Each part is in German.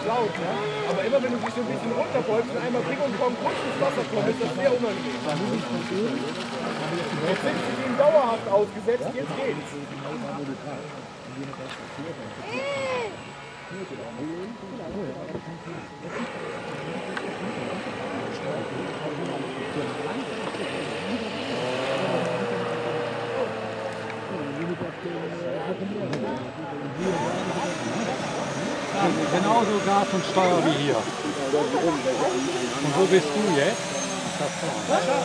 laut, ja? Aber immer wenn du dich so ein bisschen runterbeugst und einmal Ping und Pong kurz ins Wasser kommt, ist das sehr unangenehm. Jetzt sind sie ihm dauerhaft ausgesetzt, jetzt geht's. Genauso Gas und Steuer wie hier. Und wo bist du jetzt? Da vorne.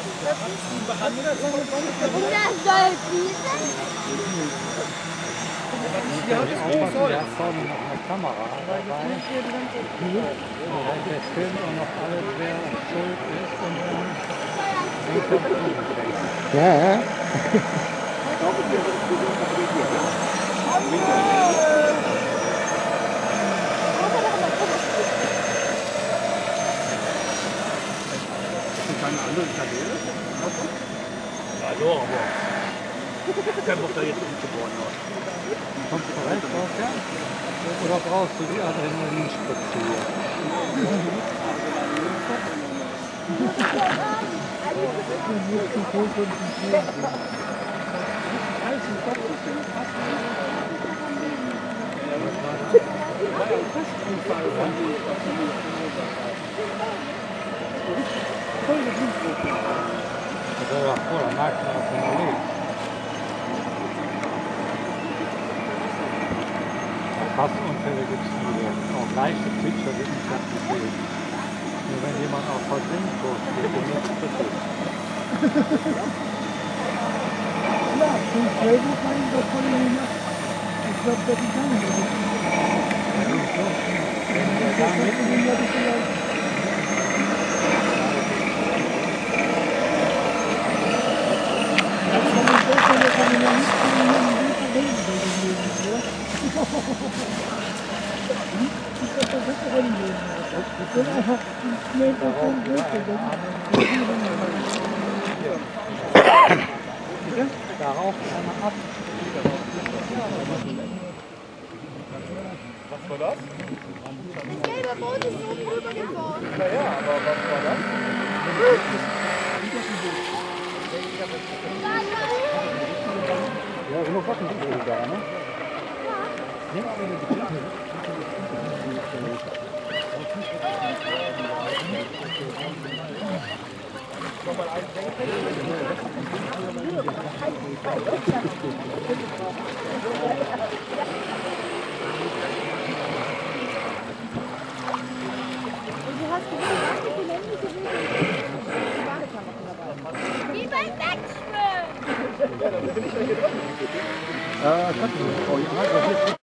Der hat vorne noch eine Kamera dabei. Der filmt auch noch alles, wer schuld ist und dann. Ja, ja. Keine andere Kanäle? Hallo, aber kein Bock da jetzt umzubauen. Kommst du recht drauf, ja? Oder brauchst du die Adrenalinspritze hier? Das wäre ja voll, dann merkt man, dass man lebt. Fassunfälle gibt es viele. Auch leichte Zwitscher wird nicht ganz gesehen. Nur wenn jemand auf Versehen geht, dann ist es passiert. Ja, zum Playbook kann ich das voll in die Nacht. Ich glaube, das ist gar nicht so. Darauf einmal ab. Was war das? Das gelbe Boot ist so rübergefahren. Naja, aber was war das? Ja, genug Waffen sind wohl da, ne? Nochmal Wie beim Wegschwimmen! Ja, dann bin ich ja hier drin. Kannst du nicht.